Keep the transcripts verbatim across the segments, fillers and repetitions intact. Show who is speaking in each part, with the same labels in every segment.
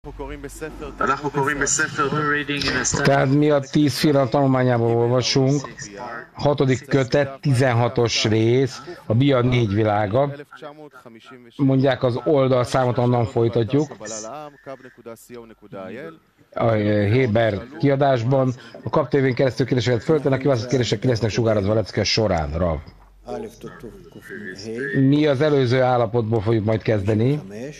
Speaker 1: Tehát mi a tíz fiatal tanulmányából olvasunk, hatodik kötet, tizenhatos rész, a Bia négy világa. Mondják az oldalszámot, onnan folytatjuk. A Héber kiadásban. A Kap té vén keresztül kérdéseket föltennek, a kiválasztott kérdések ki lesznek sugárazva a lecke során. Rav. Mi az előző állapotból fogjuk majd kezdeni.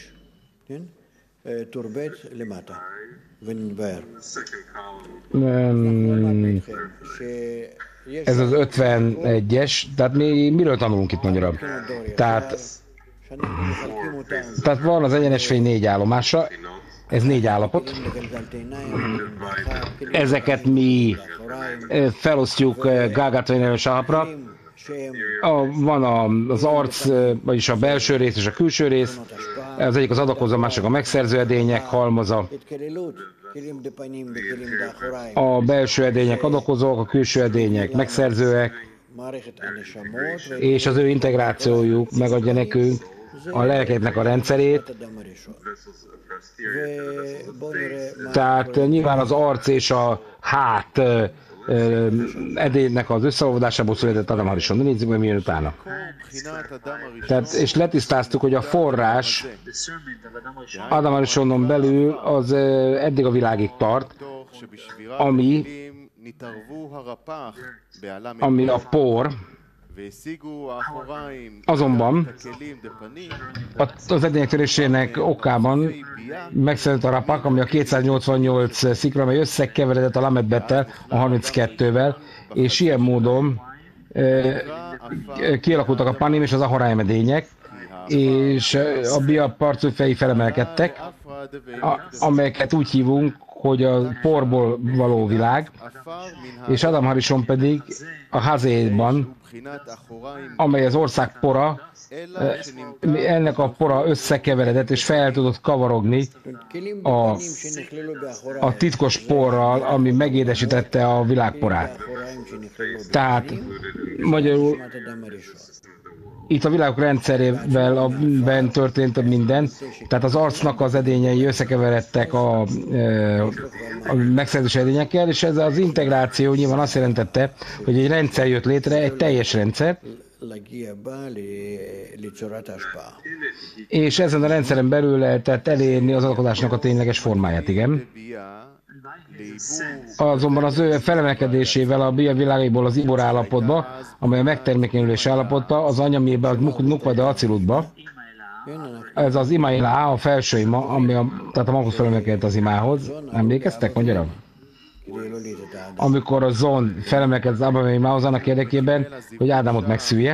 Speaker 1: Um, ez az ötvenegyes, tehát mi miről tanulunk itt magyarul? Tehát, tehát van az egyenes fény négy állomása, ez négy állapot. Ezeket mi felosztjuk Gágátvénelő Sahapra. A, van a, az arc, vagyis a belső rész és a külső rész. Az egyik az adakozó, a másik a megszerző edények halmaza. A belső edények adakozók, a külső edények megszerzőek, és az ő integrációjuk megadja nekünk a lelkeknek a rendszerét. Tehát nyilván az arc és a hát edénynek az összeolvadásából született Adam Harishon. De nézzük meg, milyen utána. Tehát, és letisztáztuk, hogy a forrás Adam Harishonon belül az eddig a világig tart, ami, ami a por. Azonban az edények törésének okában megszületett a rapak, ami a kétszáznyolcvannyolc szikra, amely összekeveredett a Lamed Bettel, a harminckettővel, és ilyen módon e, kialakultak a panim és az ahoráim edények, és a Bia parcúfjai felemelkedtek, a, amelyeket úgy hívunk, hogy a porból való világ, és Adam Harishon pedig a Hazéban, amely az ország pora, ennek a pora összekeveredett és fel tudott kavarogni a, a titkos porral, ami megédesítette a világporát. Tehát magyarul itt a világok rendszerével ben történt minden, tehát az arcnak az edényei összekeveredtek a, a megszerzős edényekkel, és ez az integráció nyilván azt jelentette, hogy egy rendszer jött létre, egy teljes rendszer, és ezen a rendszeren belül lehetett elérni az adakozásnak a tényleges formáját, igen. Azonban az ő felemelkedésével a Bia világaiból az Ibor állapotba, amely a megtermékenyülés állapota, az anyamébe, a Nukvada Acilutba, ez az Imailá, a felső ima, ami a, tehát a Malkusz felemelkedett az imához. Emlékeztek magyarul? Amikor a Zon felemelkedett az Abba Veimához annak érdekében, hogy Ádámot megszülje,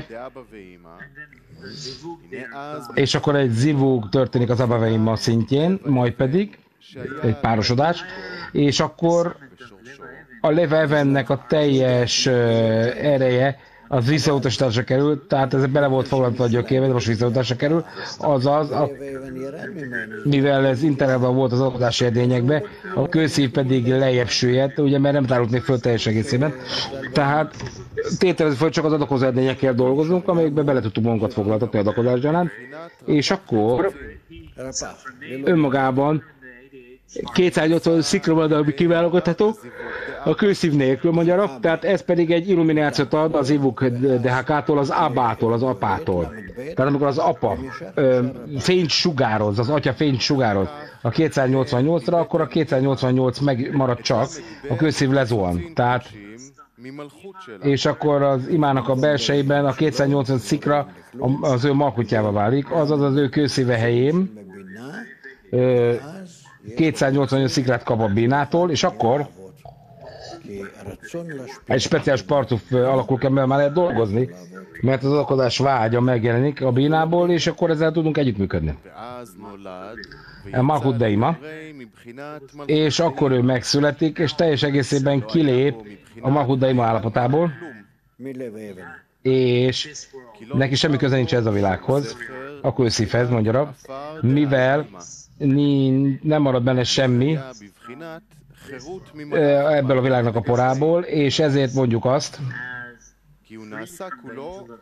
Speaker 1: és akkor egy zivug történik az Abba Veimá szintjén, majd pedig egy párosodás, és akkor a Levevennek a teljes uh, ereje az visszautasításra kerül, tehát ez bele volt foglalva a gyökérbe, de most visszautasításra kerül, azaz, a, mivel ez interában volt az alakodási edényekbe, a kőszív pedig lejjebb süllyedt, ugye, mert nem tárult még föl teljes egészében. Tehát tételezni föl, csak az adakozó edényekkel dolgozunk, amelyekbe bele tudtuk magunkat foglaltatni adakozás gyanánt, és akkor önmagában kétszáznyolcvan szikra van, ami kiválogatható, a kőszív nélkül magyarok, tehát ez pedig egy illuminációt ad az Ivuk Dehakától, az Abától, az apától. Tehát amikor az apa ö, fényt sugároz, az atya fényt sugároz a kétszáznyolcvannyolcra, akkor a kétszáznyolcvannyolc megmarad csak, a kőszív lezuhan. Tehát, és akkor az imának a belsejében a kétszáznyolcvan szikra az ő malkutjává válik, azaz az ő kőszíve helyén ö, kétszáznyolcvannyolc szikrát kap a Bínától, és akkor egy speciális partuf alakul kell, mert már lehet dolgozni, mert az adakozás vágya megjelenik a Bínából, és akkor ezzel tudunk együttműködni. A Malchut Deima, és akkor ő megszületik, és teljes egészében kilép a Malchut Deima állapotából, és neki semmi köze nincs ez a világhoz, a kőszívhez, mondja, mivel nem marad benne semmi ebből a világnak a porából, és ezért mondjuk azt,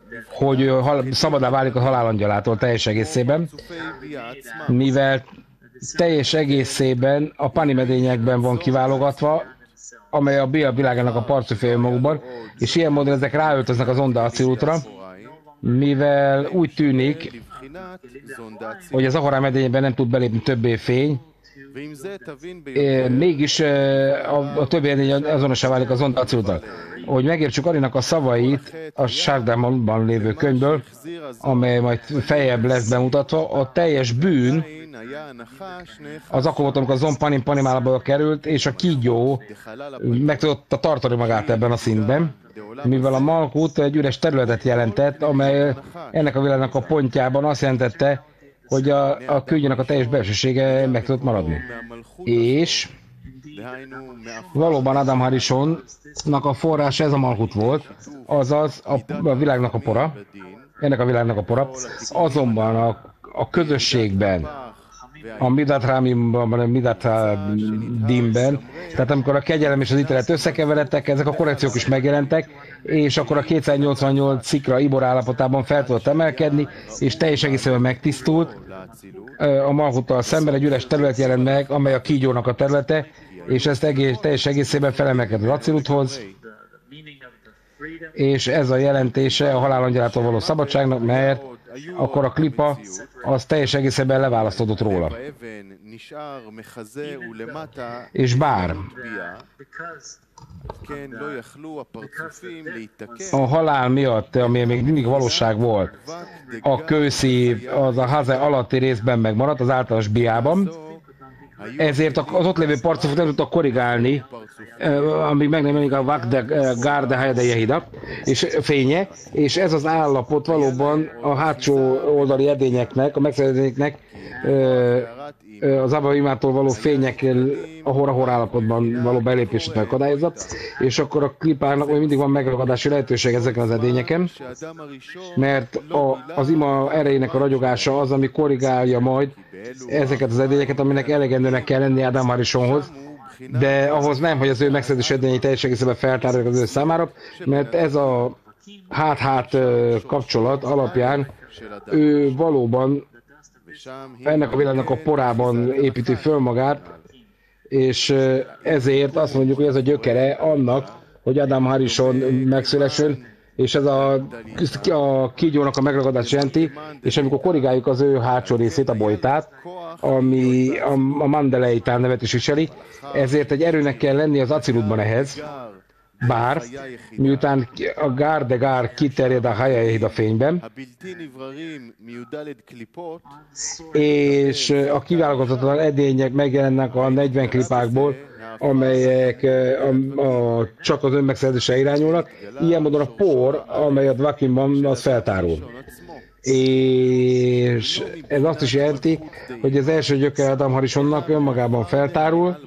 Speaker 1: hogy szabadá válik a halálangyalától teljes egészében, mivel teljes egészében a panimedényekben van kiválogatva, amely a Bia világának a partszöféje magukban, és ilyen módon ezek ráöltöznek az Onda Acilútra, mivel úgy tűnik, hogy az Ahorán medényében nem tud belépni többé fény, mégis a, a többi edény azonossá válik az Onda Acilúttal. Hogy megértsük Arinak a szavait a Sárdámban lévő könyvből, amely majd feljebb lesz bemutatva, a teljes bűn az akkor volt, amikor a Zon Panim Panimálába került, és a kígyó meg tudta tartani magát ebben a színben, mivel a Malkut egy üres területet jelentett, amely ennek a világnak a pontjában azt jelentette, hogy a, a kígyónak a teljes belsősége meg tudott maradni. És valóban Adam Harishonnak a forrás ez a Malkut volt, azaz a, a világnak a pora, ennek a világnak a pora, azonban a, a közösségben, a Midat Rámimban, a Midat Dimben, tehát amikor a kegyelem és az ítélet összekeveredtek, ezek a korrekciók is megjelentek, és akkor a kétszáznyolcvannyolc szikra Ibor állapotában fel tudott emelkedni, és teljes egészében megtisztult. A Malkuttal szemben egy üres terület jelent meg, amely a kígyónak a területe, és ezt egész, teljes egészében felemelkedett az Aciluthoz, és ez a jelentése a halálangyalától való szabadságnak, mert akkor a klipa az teljes egészében leválasztódott róla. És bár a halál miatt, ami még mindig valóság volt, a kőszív az a haze alatti részben megmaradt, az általános biában, ezért az ott lévő parcofot nem tudta korrigálni, amíg meg nem jelenik a Vakde Gárde Hayade Jehida, és fénye, és ez az állapot valóban a hátsó oldali edényeknek, a megszerződéknek, az Abba-imától való fények a hor-hor állapotban való belépését megakadályozza, és akkor a klipának még mindig van megragadási lehetőség ezeken az edényeken, mert a, az ima erejének a ragyogása az, ami korrigálja majd ezeket az edényeket, aminek elegendőnek kell lenni Adam Harishonhoz, de ahhoz nem, hogy az ő megszerződés edényei teljes egészében feltárják az ő számára, mert ez a hát-hát kapcsolat alapján ő valóban ennek a világnak a porában építi föl magát, és ezért azt mondjuk, hogy ez a gyökere annak, hogy Adam Harishon megszülessön, és ez a, a kígyónak a megragadás jelenti, és amikor korrigáljuk az ő hátsó részét, a bojtát, ami a, a Mandeleitán nevet is viseli, ezért egy erőnek kell lenni az Acilutban ehhez, bár miután a Gár de Gár kiterjed a Hayajehid a fényben, és a kiválogatatlan edények megjelennek a negyven klipákból, amelyek a, a, csak az önmegszerzésre irányulnak, ilyen módon a por, amely a Dvakimban, az feltárul. És ez azt is jelenti, hogy az első gyökere Adam Harishonnak önmagában feltárul,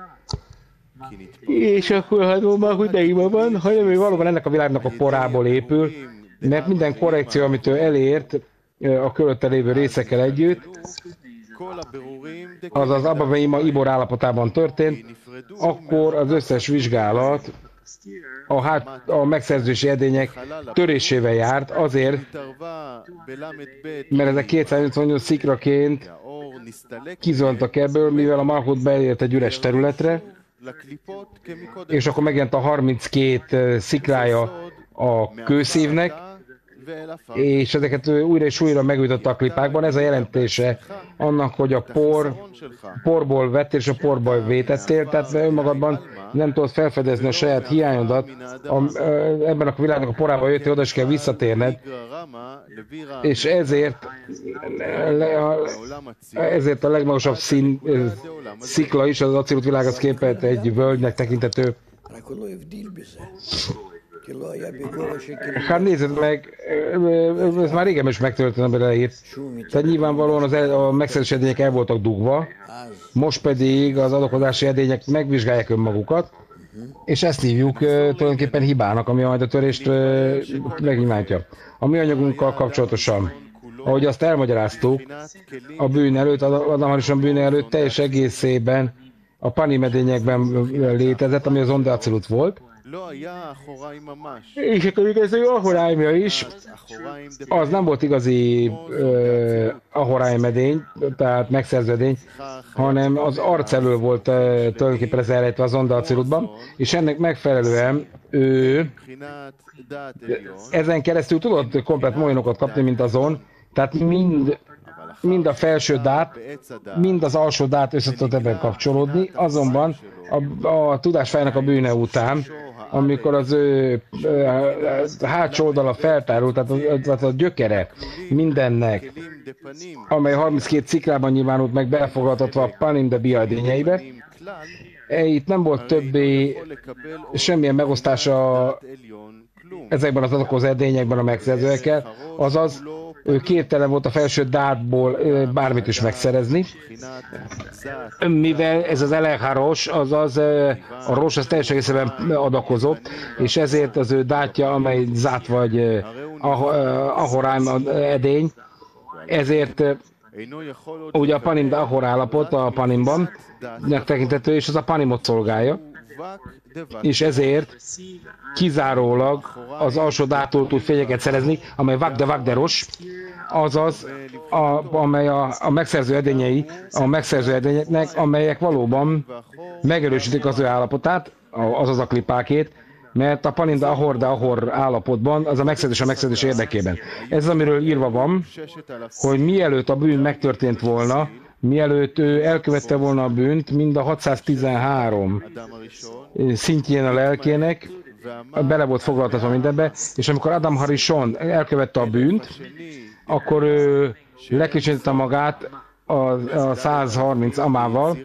Speaker 1: és akkor hát már hudeiban van, hanem ő valóban ennek a világnak a porából épül, mert minden korrekció, amit ő elért a körülötte lévő részekkel együtt, az az Abba-Veima Ibor állapotában történt, akkor az összes vizsgálat a, hát, a megszerzési edények törésével járt, azért, mert ezek kétszáznyolcvannyolc szikraként kizoltak ebből, mivel a Malkut beért egy üres területre, és akkor megjelent a harminckét szikrája a kőszívnek, és ezeket újra és újra megújította a klipákban. Ez a jelentése annak, hogy a por, porból vettél és a porból vétettél, tehát önmagadban nem tudod felfedezni a saját hiányodat, a, ebben a világnak a porában jöttél, oda is kell visszatérned, és ezért, ezért a legmagasabb szín, szikla is az Acilut világhoz képest egy völgynek tekintető. Hát nézzed meg, ez már régen is megtörtént, amire leírt. Tehát nyilvánvalóan az el, a megszerzési edények el voltak dugva, most pedig az adakozási edények megvizsgálják önmagukat, és ezt hívjuk tulajdonképpen hibának, ami majd a törést megnyilvánítja. A mi anyagunkkal kapcsolatosan, ahogy azt elmagyaráztuk, a bűn előtt, Adam Harishon bűn előtt teljes egészében a panimedényekben létezett, ami az Onda Acilut volt, És akkor ez az ahoráimja is, az nem volt igazi uh, ahoráim edény, tehát megszerző edény, hanem az arc elől volt uh, tulajdonképpen ez elrejtve az Zonda Acilutban, és ennek megfelelően ő ezen keresztül tudott komplet molynokat kapni, mint azon, tehát mind, mind a felső dát, mind az alsó dát össze tudott ebben kapcsolódni, azonban a, a tudásfájának a bűne után, amikor az ő a hátsó oldala feltárult, tehát a, tehát a gyökere mindennek, amely harminckét ciklában nyilvánult meg belefoglaltatva a Panim de Bia edényeibe, itt nem volt többé semmilyen megosztása ezekben az adakozó edényekben a megszerzőekkel, azaz ő képtelen volt a felső dátból bármit is megszerezni, mivel ez az eleháros, azaz a rós az teljes egészében adakozott, és ezért az ő dátja, amely zát vagy ahoráim edény, ezért ugye a panim de ahor állapot a panimban tekintető, és az a panimot szolgálja, és ezért kizárólag az alsó dától tud fényeket szerezni, amely vagde vagderos, azaz, a, amely a, a megszerző edényei, a megszerző edényeknek, amelyek valóban megerősítik az ő állapotát, azaz a klipákét, mert a panim de ahor de ahor állapotban az a megszerzés a megszerzés érdekében. Ez az, amiről írva van, hogy mielőtt a bűn megtörtént volna, mielőtt ő elkövette volna a bűnt, mind a hatszáztizenhárom szintjén a lelkének, bele volt foglaltatva mindenbe, és amikor Adam Harishon elkövette a bűnt, akkor ő lekicsinyítette magát a, a százharminc amával,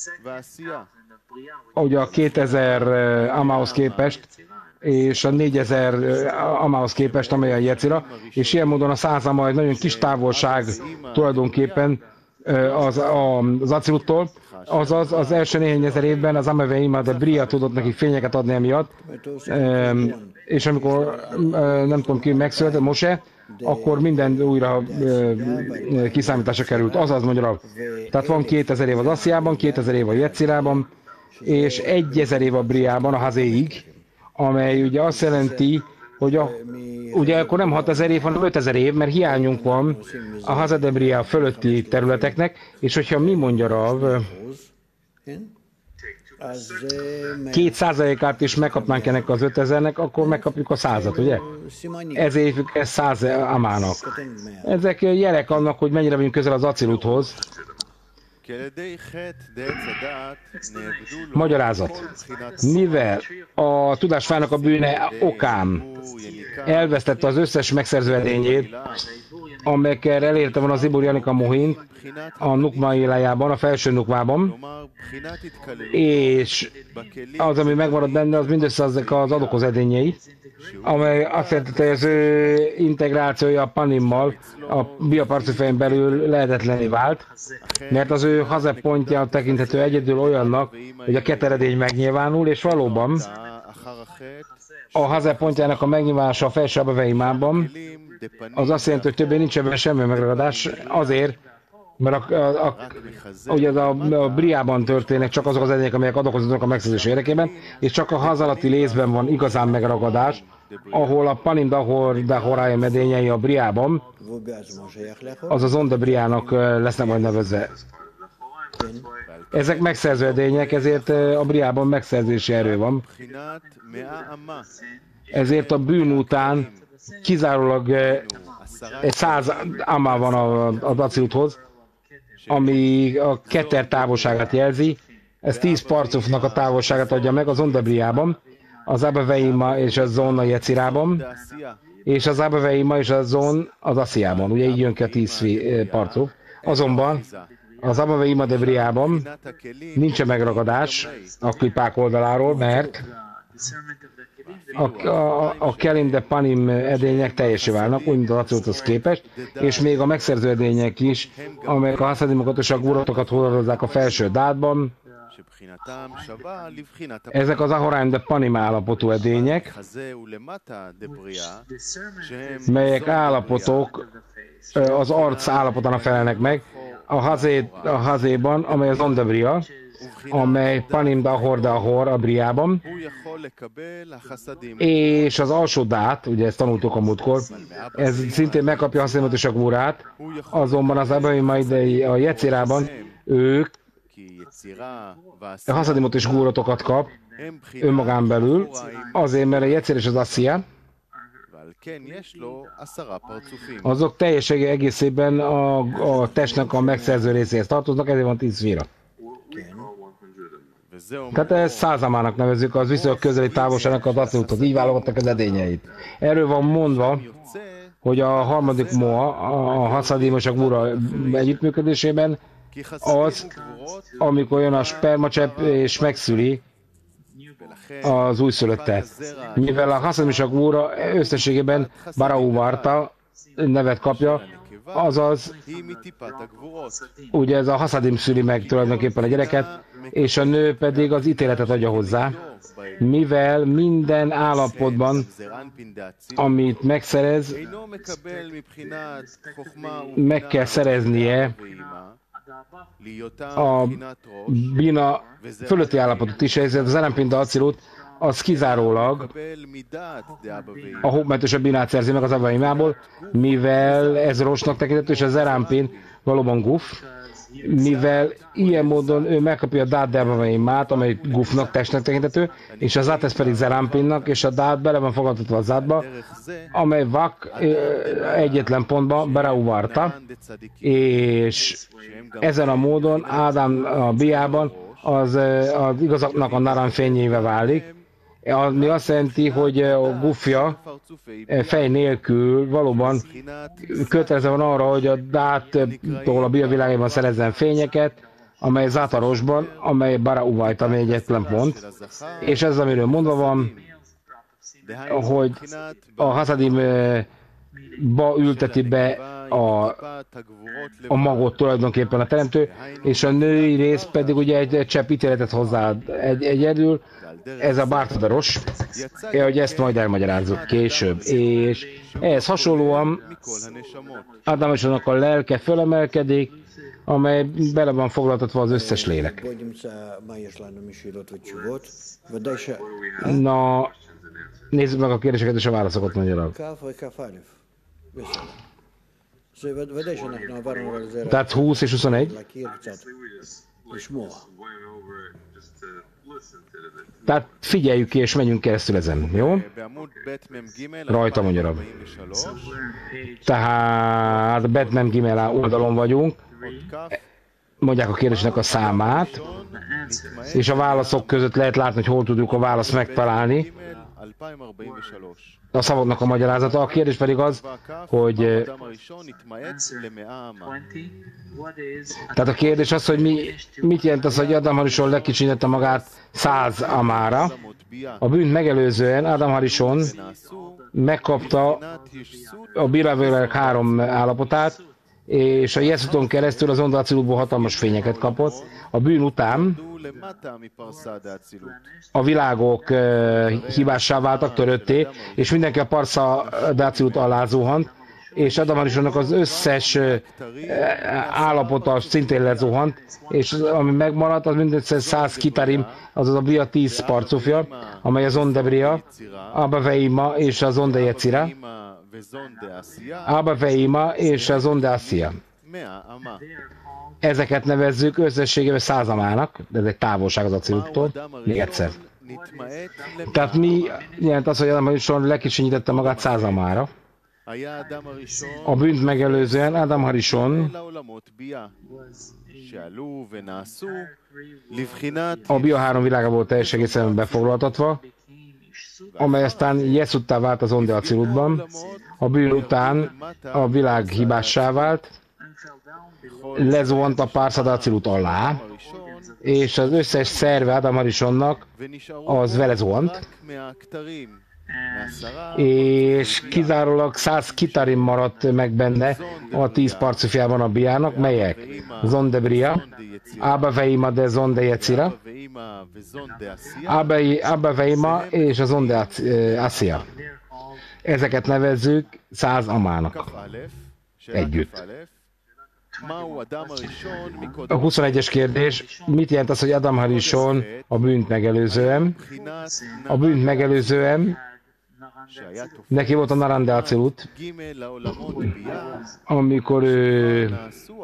Speaker 1: ugye a kétezer amához képest, és a négyezer amához képest, amely a Jecira, és ilyen módon a száz ama egy nagyon kis távolság tulajdonképpen az, az Aciluttól, azaz az első néhány ezer évben az Ameveima de Bria tudott neki fényeket adni emiatt, és amikor nem tudom ki megszületett, Mose, akkor minden újra kiszámításra került, azaz magyarul. Tehát van kétezer év az Assziában, kétezer év a Jecirában, és egyezer év a Briában, a Hazéig, amely ugye azt jelenti, hogy a, ugye akkor nem hatezer év, hanem ötezer év, mert hiányunk van a Hazedebria fölötti területeknek, és hogyha mi mondja Rav, két százalékát is megkapnánk ennek az ötezernek, akkor megkapjuk a százat, ugye? Ezért hívjuk ezt száz amának. Ezek jelek annak, hogy mennyire vagyunk közel az Aciluthoz. Magyarázat. Mivel a tudásfának a bűne okán elvesztette az összes megszerző edényét, amelyekkel elérte van az Ibur Janika Mohin a Nukma élájában, a felső Nukmában, és az, ami megmaradt benne, az mindössze azok az adokoz edényei, amely azt jelenti, hogy az ő integrációja a Panimmal a bioparcifein belül lehetetlené vált, mert az ő hazepontja tekinthető egyedül olyannak, hogy a keteredény megnyilvánul, és valóban a hazepontjának a megnyilvánulása a felső Abaveimában az azt jelenti, hogy többé nincs ebben semmi megragadás, azért, mert a, a, a, ugye a, a Briában történnek csak azok az edények, amelyek adakoznak a megszerzés érdekében, és csak a hazalati lézben van igazán megragadás, ahol a Panim Dahor Dahorája medényei a Briában, az az Onda Briának lesznek majd nevezve. Ezek megszerző edények, ezért a Briában megszerzési erő van. Ezért a bűn után kizárólag egy száz amá van az Aciluthoz, ami a ketter távolságát jelzi. Ez tíz parcufnak a távolságát adja meg az Ondabriában, az Abaveima és a Zon a Jecirában, és az Abaveima és a Zon az Assziában. Ugye így jön ki a tíz parcuf. Azonban az Abaveima de Briában nincs megragadás a klipák oldaláról, mert a, a, a Kelim de Panim edények teljesé válnak, úgy, mint az Aciluthoz képest, és még a megszerző edények is, amelyek a haszadimokat és a guratokat hordozzák a felső dátban. Ezek az Ahoráim de Panim állapotú edények, melyek állapotok az arc állapotának felelnek meg, a, hazé, a hazéban, amely az Ondebria, amely Panim Dahor Dahor a Briában, és az alsó dát, ugye ezt tanultuk a múltkor, ez szintén megkapja a Haszadimot és a Gvurát, azonban az Abaimai a Jecirában ők Haszadimot és Gvuratokat kap önmagán belül, azért, mert a Jecir és az Asszia azok teljessége egészében a, a testnek a megszerző részéhez tartoznak, ezért van tíz szféra. Tehát ezt százamának nevezzük, az viszonylag közeli távolságnak az asszonyúthoz, így válogattak az edényeit. Erről van mondva, hogy a harmadik moa, a Haszadim és a Gvura együttműködésében az, amikor jön a spermacsepp és megszüli az újszülöttet. Mivel a Haszadim és a Gvura összességében Barau Varta nevet kapja, azaz ugye ez a Haszadim szüli meg tulajdonképpen a gyereket, és a nő pedig az ítéletet adja hozzá, mivel minden állapotban, amit megszerez, meg kell szereznie a bina fölötti állapotot is, ezért az ellenpinda acilut az kizárólag a Hobmet és a binát szerzi meg az Avaimából, mivel ez rosnak tekintető, és az Erámpin valóban guf, mivel ilyen módon ő megkapja a dát Devaimát, amely gufnak, testnek tekintető, és az át pedig Zerámpinnak, és a dát bele van fogadtatva a zátba, amely vak egyetlen pontban Barau Varta, és ezen a módon Ádám a biában az, az igazaknak a naran fényével válik, ami azt jelenti, hogy a gufja fej nélkül valóban kötelező van arra, hogy a dáttól a biovilágában szerezzen fényeket, amely Zátarosban, amely Barau Vajta, ami egyetlen pont, és ez amiről mondva van, hogy a Hasadim ba ülteti be a, a magot tulajdonképpen a teremtő, és a női rész pedig ugye egy, egy csepp ítéletet hozzá egy, egyedül, ez a Bártadaros, hogy ezt majd elmagyarázzuk később. És ehhez hasonlóan Ádám és annak a lelke fölemelkedik, amely bele van foglaltatva az összes lélek. Na, nézzük meg a kérdéseket és a válaszokat magyarul. Tehát húsz és huszonegy. Tehát figyeljük ki és menjünk keresztül ezen, jó? Rajta magyarul. Tehát Bet Mem Gimel oldalon vagyunk. Mondják a kérdésnek a számát, és a válaszok között lehet látni, hogy hol tudjuk a választ megtalálni. A szavaknak a magyarázata. A kérdés pedig az, hogy tehát a kérdés az, hogy mi, mit jelent az, hogy Ádám Harishon legkicsinyítette magát száz amára. A bűnt megelőzően Ádám Harishon megkapta a bírávéleg három állapotát, és a Jeszuton keresztül az Ondalcilúból hatalmas fényeket kapott. A bűn után a világok uh, hibássá váltak, törötté, és mindenki a Parsza Dácilut alá zuhant, és Ádám Harishonnak az összes uh, állapota szintén lezuhant, és ami megmaradt, az mindössze száz kitarim, azaz a Bria tíz parcufja, amely az Ondebria, Abba Veima és az Onde Jecira, Abba Veima és az Onde Assia. Ezeket nevezzük összességében százamának, de ez egy távolság az aciluttól. Még egyszer. Tehát mi jelent az, hogy Ádám Harishon lekicsinyítette magát százamára? A bűnt megelőzően Ádám Harishon a Bia három világa volt teljes egészen befoglaltatva, amely aztán Jeszuttá vált az Onde Acilutban. A bűn után a világ hibássá vált, lezuhant a Parsza Acilut alá, és az összes szerve Ádám Harishonnak az vele zuhant, és kizárólag száz kitarim maradt meg benne a tíz parcufjában a biának, melyek Zonde Bria, Abba Veima de Zonde Jecira, Abba Veima és a Zonde Assia. Ezeket nevezzük száz amának együtt. A huszonegyes kérdés, mit jelent az, hogy Adam Harishon a bűnt megelőzően? A bűnt megelőzően neki volt a Naran de Acilut, amikor ő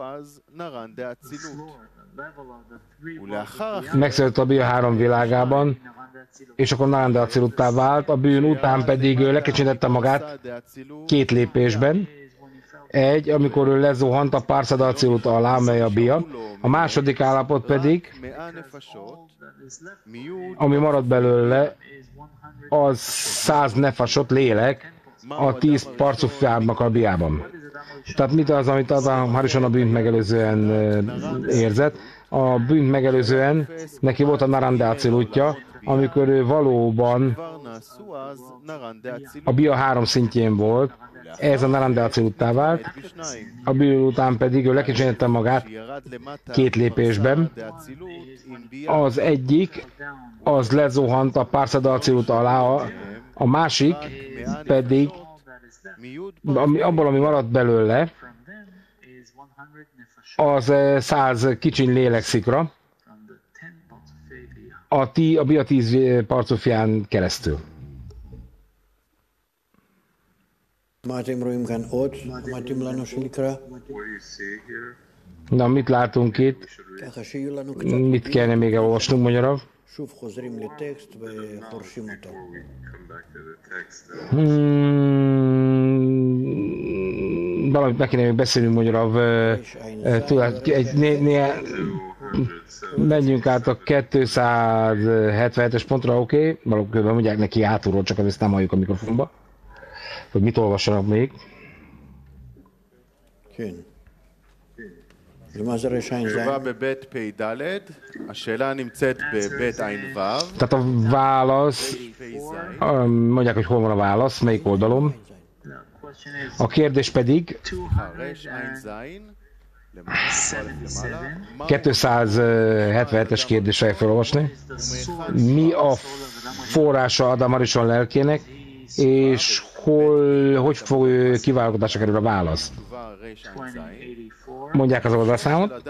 Speaker 1: megszületett a Bia három világában, és akkor Naran de Aciluttá vált, a bűn után pedig ő lekicsinítette magát két lépésben. Egy, amikor ő lezuhant a Parsa de Acilut alá, amely a Bia. A második állapot pedig, ami marad belőle, az száz nefasot lélek a tíz parcufjának a Biában. Tehát mit az, amit Adam Harishon a bűnt megelőzően érzett? A bűnt megelőzően neki volt a Naran de Acilutja, amikor ő valóban a Bia három szintjén volt, ez a Naran de Aciluttá vált, a bűn után pedig ő lekicsinítette magát két lépésben. Az egyik, az lezuhant a Parsa de Acilut alá, a, a másik pedig, ami, abból, ami maradt belőle, az száz kicsiny lélekszikra, a, tí, a Bia tíz parcufján keresztül. Na, mit látunk itt? Mit kellene még elolvasnunk magyarul? Hmm, valamit meg kéne még beszélnünk magyarul. Menjünk át a kétszázhetvenhetes pontra, oké? Okay? Valóban mondják neki hátulról, csak ezt nem halljuk a mikrofonba. Hogy mit olvassanak még. Tehát a válasz, mondják, hogy hol van a válasz, melyik oldalon. A kérdés pedig kétszázhetvenhetes kérdésre felolvasni. Mi a forrása Adam Harishon lelkének, és hol, hogy fog kiválogtatásra kerül a válasz? Mondják az oldalszámot.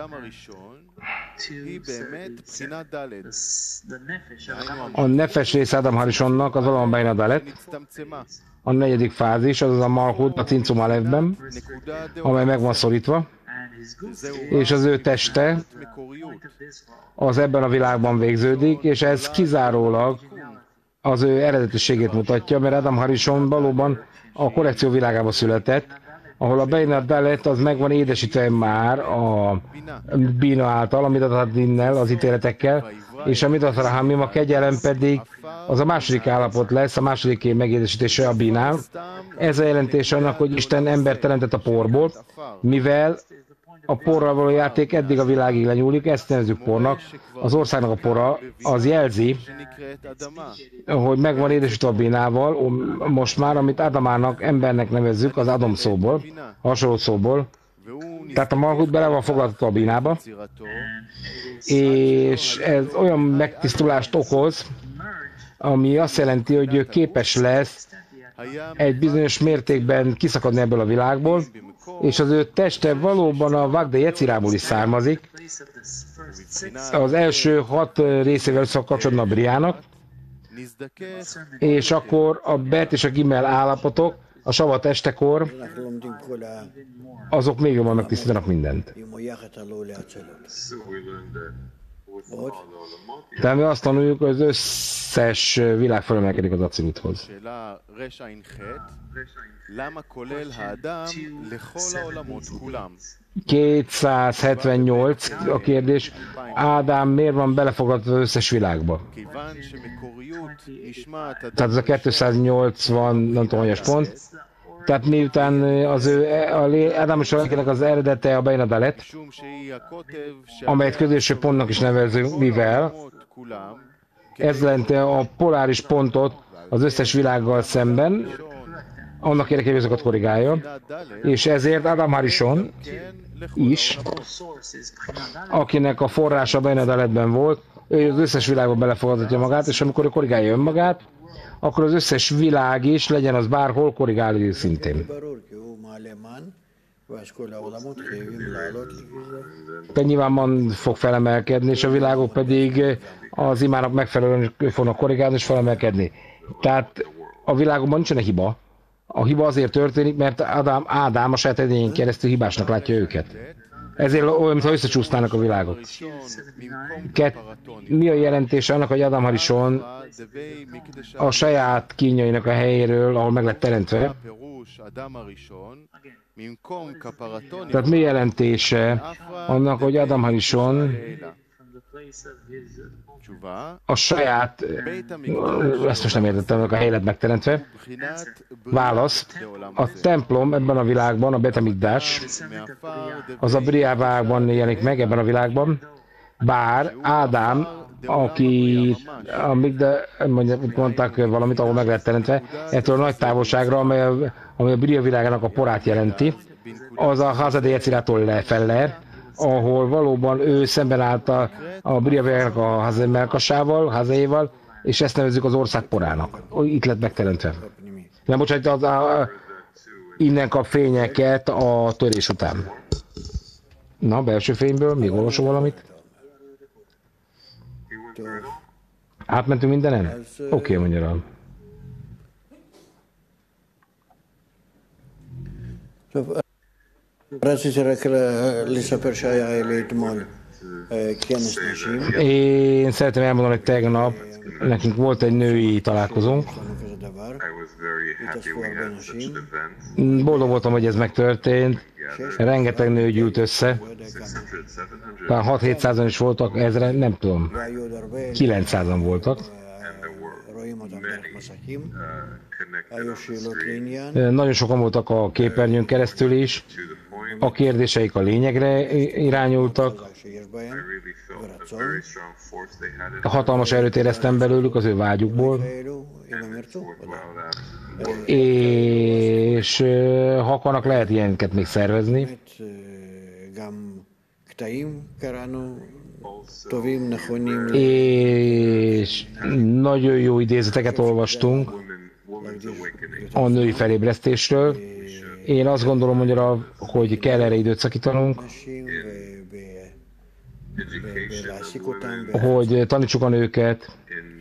Speaker 1: A nefes része Adam Harishonnak az valóban Bein Hadalet. A negyedik fázis, az a Malchut a Cincum Alefben, amely meg van szorítva, és az ő teste az ebben a világban végződik, és ez kizárólag az ő eredetiségét mutatja, mert Adam Harishon valóban a korrekció világában született, ahol a Bein Hadalet az meg van édesítve már a Bina által, a Midat Hadinnel, az ítéletekkel, és a Midat Rahamim, a kegyelem pedig az a második állapot lesz, a második megédesítése a Binál. Ez a jelentés annak, hogy Isten ember teremtett a porból, mivel a porral való játék eddig a világig lenyúlik, ezt nevezzük pornak. Az országnak a pora az jelzi, hogy meg van édesítve a Binával, most már, amit Adamának, embernek nevezzük, az Adam szóból, hasonló szóból. Tehát a Malchut bele van foglaltatva a Binába, és ez olyan megtisztulást okoz, ami azt jelenti, hogy ő képes lesz egy bizonyos mértékben kiszakadni ebből a világból, és az ő teste valóban a Vagde Jecirából is származik. Az első hat részével kapcsolatban a Briának, és akkor a Bet és a Gimel állapotok a Sava testekor, azok még jobban megtisztítanak mindent. Tehát mi azt tanuljuk, hogy az összes világ felemelkedik az Aciluthoz. kétszázhetvennyolc a kérdés. Ádám miért van belefoglalva az összes világba? Tehát ez a kétszáznyolcvan, nem tudom, hogy pont. Tehát miután az ő, Ádám és a lelkének az eredete a Bein Hadalet, amelyet közöső pontnak is nevezünk, mivel ez jelenti a poláris pontot az összes világgal szemben, annak érdekében azokat korrigálja, és ezért Adam Harishon is, akinek a forrása Bein Hadaletben volt, ő az összes világban belefogadhatja magát, és amikor ő korrigálja önmagát, akkor az összes világ is, legyen az bárhol, korrigálja szintén. de nyilvánvalóan fog felemelkedni, és a világok pedig az imának megfelelően fognak korrigálni és felemelkedni. Tehát a világokban nincsenek hiba. A hiba azért történik, mert Ádám, Ádám a saját edényén keresztül hibásnak látja őket. Ezért olyan, mintha összecsúsznának a világok. Ket, mi a jelentése annak, hogy Ádám Harishon a saját kínjainak a helyéről, ahol meg lett teremtve? Tehát mi jelentése annak, hogy Ádám Harishon a saját, ezt most nem értettem, a helyet megteremtve. Válasz, a templom ebben a világban, a Bet Hamikdás, az a Briávágban jelenik meg ebben a világban, bár Ádám, aki, amíg de mondták valamit, ahol meg lehet teremtve, ettől a nagy távolságra, amely a, amely a Bria világának a porát jelenti, az a Hazadé Jecirától lefeller, ahol valóban ő szemben állt a, a Bria világának a Hazai melkasával, Hazaival, és ezt nevezzük az ország porának. Itt lett megteremtve. Nem, bocsánat, az, a, innen kap fényeket a törés után. Na, belső fényből, még olvasol valamit? Átmentünk mindenen? Oké, okay, mondja rá. Én szeretném elmondani, hogy tegnap nekünk volt egy női találkozónk. Boldog voltam, hogy ez megtörtént. Rengeteg nő gyűlt össze. Talán hat-hétszázan is voltak, ezre nem tudom. kilencszázan voltak. Nagyon sokan voltak a képernyőn keresztül is. A kérdéseik a lényegre irányultak. Hatalmas erőt éreztem belőlük az ő vágyukból. És ha akarnak, lehet ilyeneket még szervezni. És nagyon jó idézeteket olvastunk a női felébresztésről. Én azt gondolom, hogy, a, hogy kell erre időt szakítanunk, hogy tanítsuk a nőket,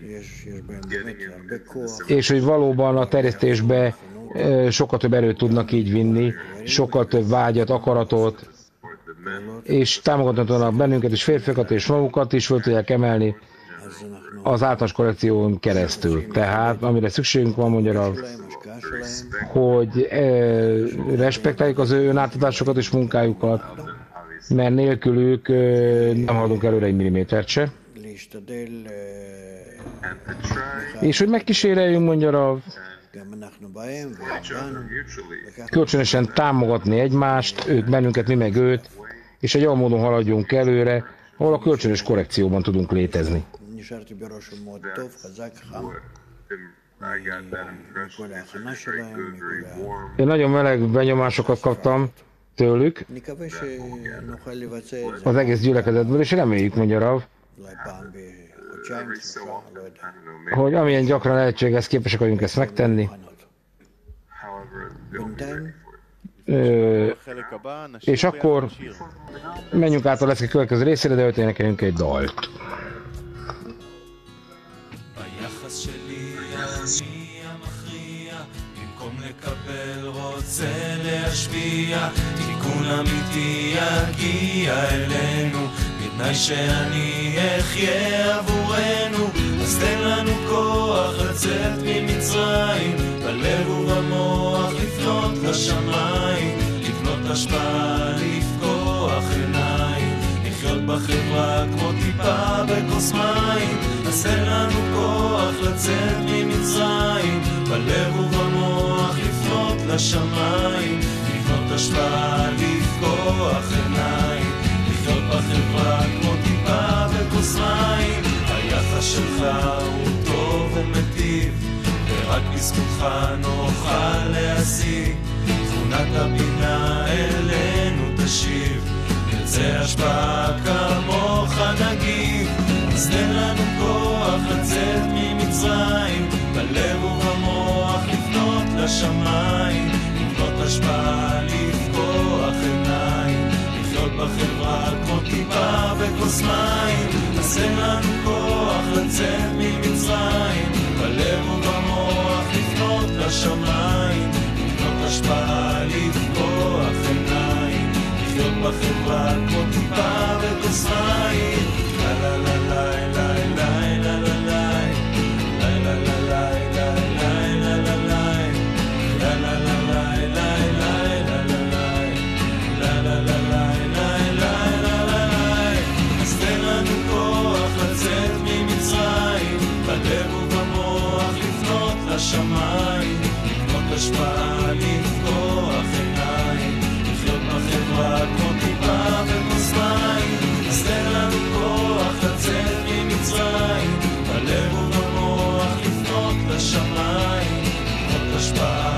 Speaker 1: és hogy valóban a terjesztésbe sokkal több erőt tudnak így vinni, sokkal több vágyat, akaratot, és támogatni tudnak bennünket és férfiakat és magukat is föl tudják emelni az általános korrekción keresztül. Tehát amire szükségünk van, mondja, hogy eh, respektáljuk az ő önátadásokat és munkájukat, mert nélkülük eh, nem haladunk előre egy millimétert se. És hogy megkíséreljünk, mondja, kölcsönösen támogatni egymást, ők bennünket, mi meg őt, és egy olyan módon haladjunk előre, ahol a kölcsönös korrekcióban tudunk létezni. Én nagyon meleg benyomásokat kaptam tőlük az egész gyülekezetből, és reméljük, mondja Rav, hogy amilyen gyakran lehetséges, képesek vagyunk ezt megtenni. Ö, és akkor menjünk át a lecke következő részére, de ötlenek énekeljünk egy dalt. בתנאי שאני אחיה עבורנו, אז תן לנו כוח לצאת ממצרים, בלב ובמוח לפנות לשמיים, לפנות השפעה, לפקוח עיניים, לחיות בחברה כמו טיפה בכוס מים, אז תן לנו כוח לצאת ממצרים, בלב ובמוח לפנות לשמיים, לפנות השפעה, לפקוח עיניים, לחיות בחברה כמו טיפה בכוס מים. היחס שלך הוא טוב ומטיב, ורק בזכותך נוכל להשיג, תכונת הבינה אלינו תשיב, נרצה השפעה כמוך נגיב, אז תן לנו כוח לצאת ממצרים, בלב ובמוח לפנות לשמיים, לפנות השפעה, לפקוח
Speaker 2: לפקוח עיניים, לחיות בחברה כמו טיפה וכוס מים. עשה לנו כוח לצאת ממצרים, בלב ובמוח לפנות לשמיים, לקנות השפעה, לפקוח עיניים, לחיות בחברה כמו טיפה וכוס מים. לה לה לה לה לה לה לה לה לה לה לשמיים, לקנות השפעה, לפקוח עיניים, לחיות בחברה כמו טיפה וכוס מים. אז תן לנו כוח לצאת ממצרים, בלב ובמוח לפנות לשמיים, לקנות השפעה